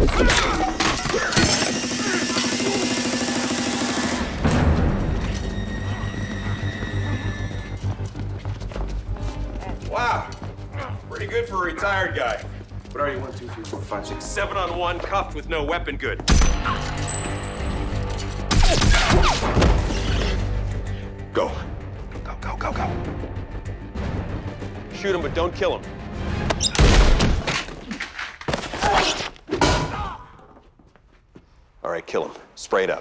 Wow, pretty good for a retired guy. What are you? 1, 2, 3, 4, 5, 6, 7 on 1, cuffed with no weapon good. Go. Go, go, go, go. Shoot him, but don't kill him. All right, kill him. Spray it up.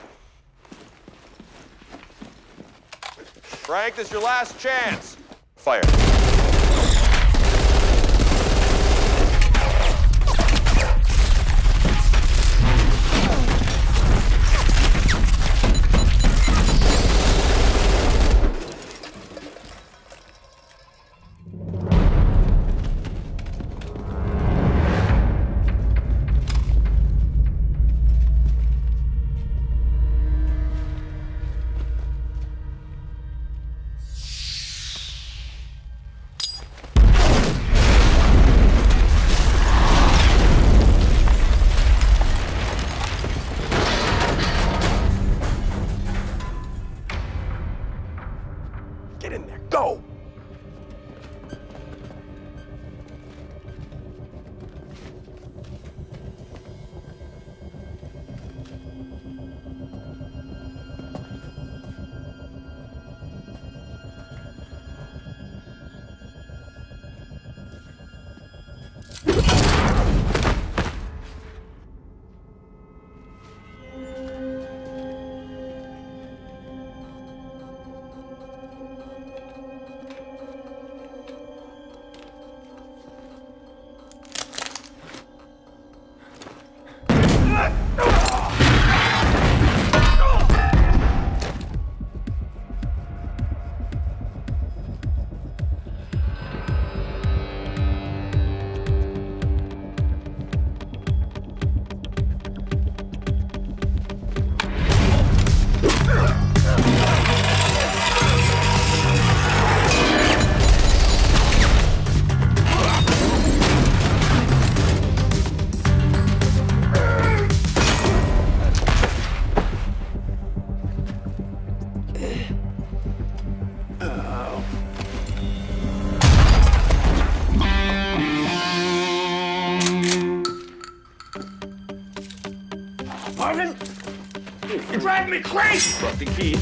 Frank, this is your last chance. Fire. Get in there, go! Marvin! You're driving me crazy! Drop the key.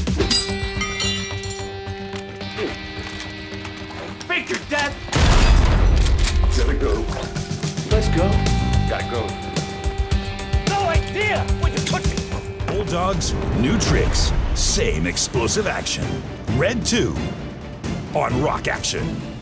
Fake your death! Gotta go. Let's go. Gotta go. No idea when you put me! Old dogs, new tricks, same explosive action. Red 2 on Rock Action.